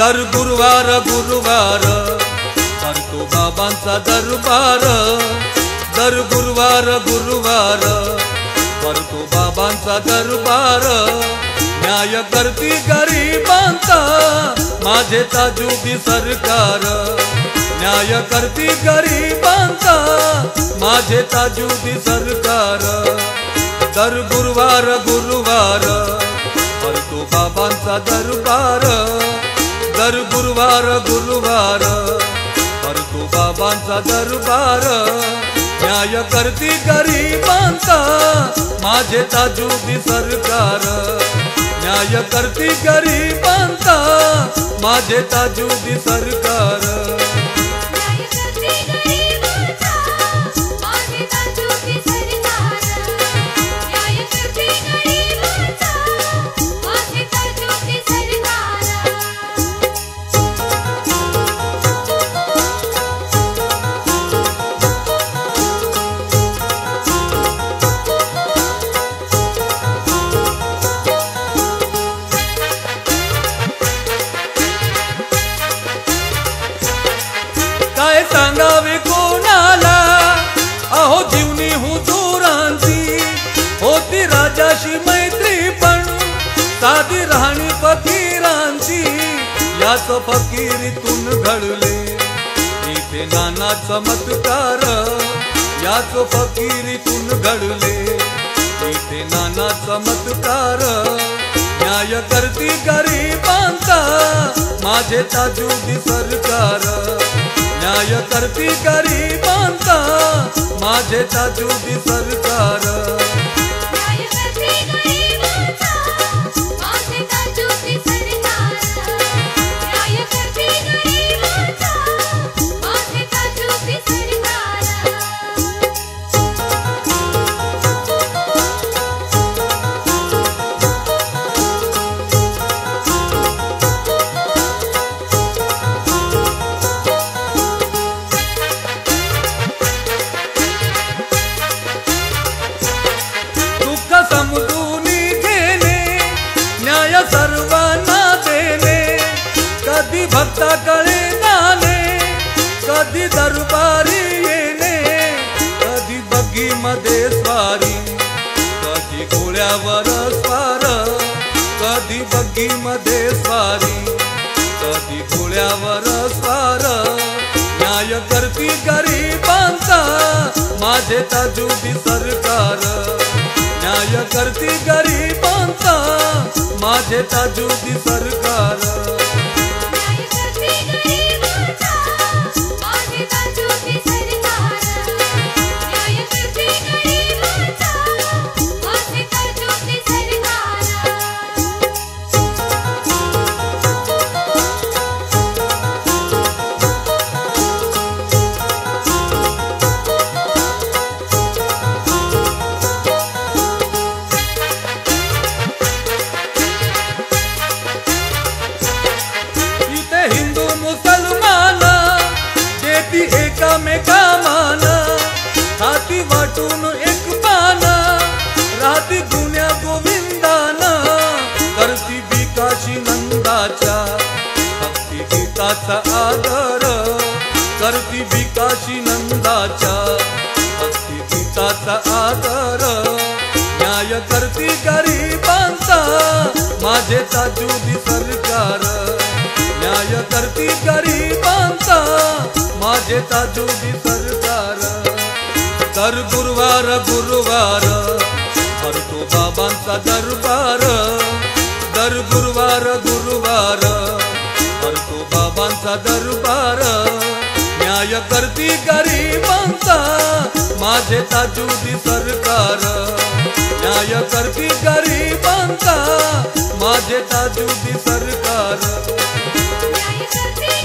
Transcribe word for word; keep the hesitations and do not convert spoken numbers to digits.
दर गुरुवार गुरुवार करतो बाबांचा दरबार। दर गुरुवार गुरुवार करतो बाबांचा दरबार। न्याय करती गरिबांचा माझे ताजुद्दी सरकार। न्याय करती गरिबांचा माझे ताजुद्दी सरकार। दर गुरुवार गुरुवार करतो बाबांचा दरबार। दर गुरुवार गुरुवार करतो बाबांचा दरबार। न्याय करती गरिबांचा माझे ताजुद्दी सरकार। न्याय करती गरिबांचा माझे ताजुद्दी सरकार। काय सांगावे कोणाला अहो जीवनी हुजूरांची होती राजाशी मैत्री पण साधी राहणी फकीरांची। याच फकीरीतून घडले इथे नाना चमत्कार। याच फकीरीतून घडले इथे नाना चमत्कार। न्याय करती गरिबांचा माझे ताजुद्दी सरकार। न्याय करती गरिबांचा माझे ताजुद्दी सरकार। न्याय करती गरिबांचा माझे ताजुद्दी सरकार। न्याय करती गरिबांचा माझे ताजुद्दी सरकार। समजूनी घेणे न्याय सर्वांना देणे। कधी भक्ताकडे जाणे कधी दरबारी येणे। कधी बग्गी मध्ये स्वारी कधी घोड्यावर स्वार। कधी बग्गी मध्ये स्वारी कधी घोड्यावर स्वार। न्याय करती गरिबांचा माझे ताजुद्दी सरकार। न्याय करती गरिबांचा माझे ताजुद्दी सरकार। न्याय करती गरिबांचा माझे ताजुद्दी सरकार। न्याय करती गरिबांचा माझे ताजुद्दी सरकार। हिंदू मुसलमान देती एकामेका मान। हाती वाटून एक पान राहती गुण्या गोविंदान। करती बिकाशी नंदाच्या भक्ती गीताचा आदर। करती बिकाशी नंदाच्या भक्ती गीताचा आदर। न्याय करती गरिबांचा माझे ताजुद्दी सरकार। न्याय करती गरिबांचा माझे ताजुद्दी सरकार। दर गुरुवार गुरुवार करतो बाबांचा दरबार। दर गुरुवार गुरुवार करतो बाबांचा दरबार। न्याय करती गरिबांचा माझे ताजुद्दी सरकार। न्याय करती गरिबांचा माझे ताजुद्दी सरकार। न्याय करती